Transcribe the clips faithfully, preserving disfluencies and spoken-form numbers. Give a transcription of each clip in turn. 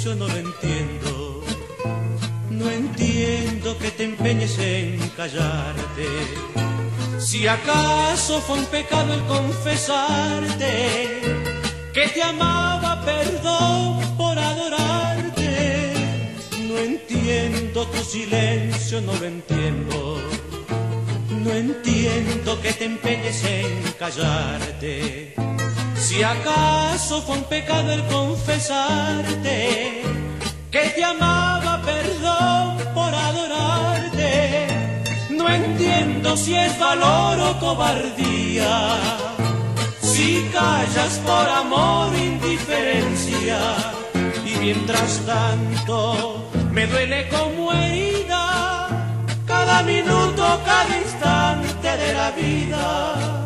silencio no lo entiendo. No entiendo que te empeñes en callarte. Si acaso fue un pecado el confesarte que te amaba, perdón por adorarte. No entiendo tu silencio, no lo entiendo. No entiendo que te empeñes en callarte. Si acaso fue un pecado el confesarte que te amaba, perdón por adorarte. No entiendo si es valor o cobardía, si callas por amor o indiferencia. Y mientras tanto me duele como herida cada minuto, cada instante de la vida.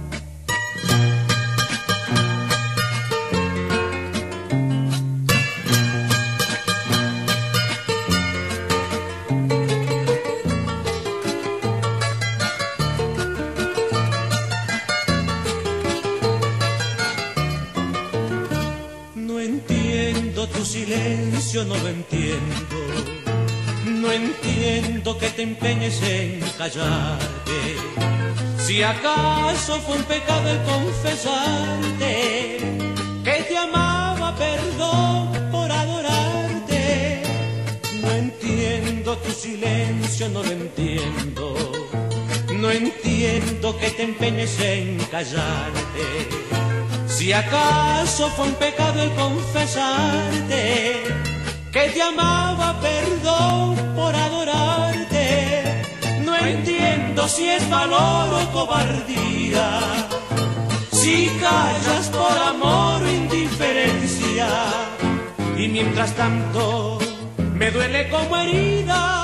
No entiendo tu silencio, no lo entiendo. No entiendo que te empeñes en callarte. Si acaso fue un pecado el confesarte que te amaba, perdón por adorarte. No entiendo tu silencio, no lo entiendo. No entiendo que te empeñes en callarte. Si acaso fue un pecado el confesarte que te amaba, perdón por adorarte. No entiendo si es valor o cobardía, si callas por amor o indiferencia. Y mientras tanto me duele como herida